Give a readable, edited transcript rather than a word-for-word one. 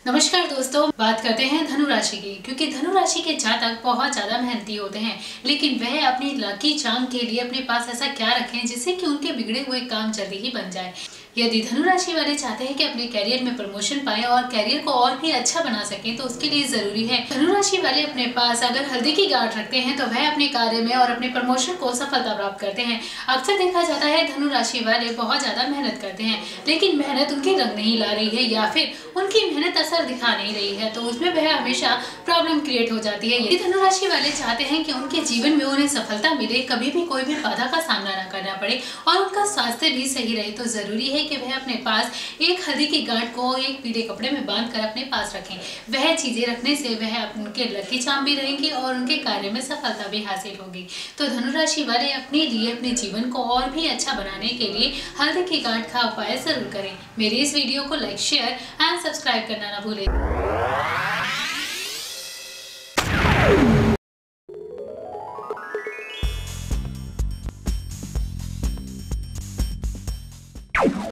नमस्कार दोस्तों, बात करते हैं धनु राशि की। क्योंकि धनु राशि के जातक बहुत ज्यादा मेहनती होते हैं, लेकिन वह अपनी लकी चार्म के लिए अपने पास ऐसा क्या रखें जिससे कि उनके बिगड़े हुए काम जल्दी ही बन जाए। यदि धनु राशि वाले चाहते हैं कि अपने कैरियर में प्रमोशन पाएं और कैरियर को और भी अच्छा बना सकें, तो उसके लिए जरूरी है धनु राशि वाले अपने पास अगर हल्दी की गांठ रखते हैं तो वह अपने कार्य में और अपने प्रमोशन को सफलता प्राप्त करते हैं। अक्सर देखा जाता है धनु राशि वाले बहुत ज्यादा मेहनत करते हैं, लेकिन मेहनत उनकी रंग नहीं ला रही है या फिर उनकी मेहनत असर दिखा नहीं रही है, तो उसमें वह हमेशा प्रॉब्लम क्रिएट हो जाती है। यदि धनु राशि वाले चाहते हैं कि उनके जीवन में उन्हें सफलता मिले, कभी भी कोई भी बाधा का सामना न करना पड़े और उनका स्वास्थ्य भी सही रहे, तो जरूरी है कि वह अपने पास एक हल्दी की गांठ को एक पीले कपड़े में बांधकर अपने पास रखें। वह चीजें रखने से वह उनके लकी चार्म भी रहेंगी और उनके कार्य में सफलता भी हासिल होगी। तो धनु राशि वाले अपने लिए अपने जीवन को और भी अच्छा बनाने के लिए हल्दी की गांठ का उपाय जरूर करें। मेरे इस वीडियो को लाइक, शेयर एंड सब्सक्राइब करना ना भूलें।